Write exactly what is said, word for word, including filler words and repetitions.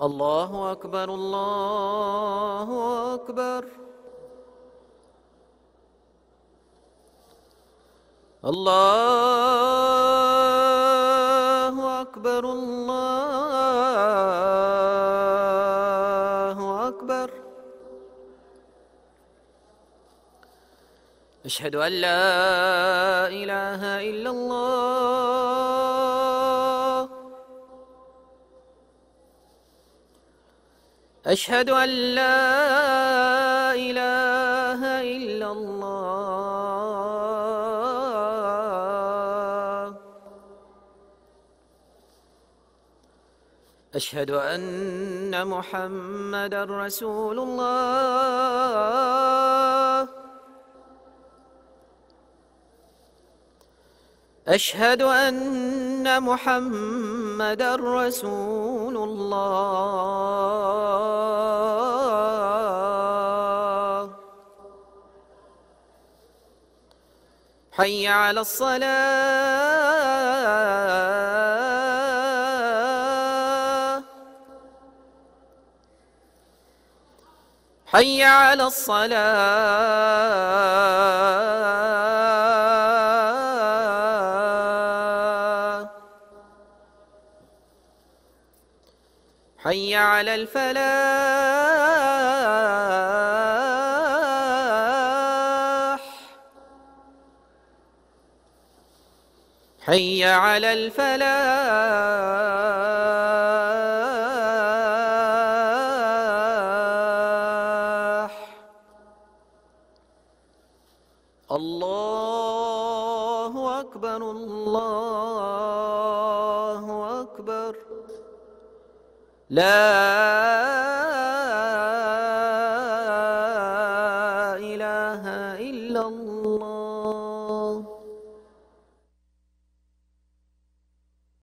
الله أكبر الله أكبر. الله أكبر الله أكبر. أشهد أن لا إله إلا الله. أشهد أن لا إله إلا الله. أشهد أن محمدًا رسول الله. أشهد أن محمدًا رسول الله. حي على الصلاة. حي على الصلاة. حي على الفلاح. حي على الفلاح. الله أكبر الله أكبر. لا إله إلا الله.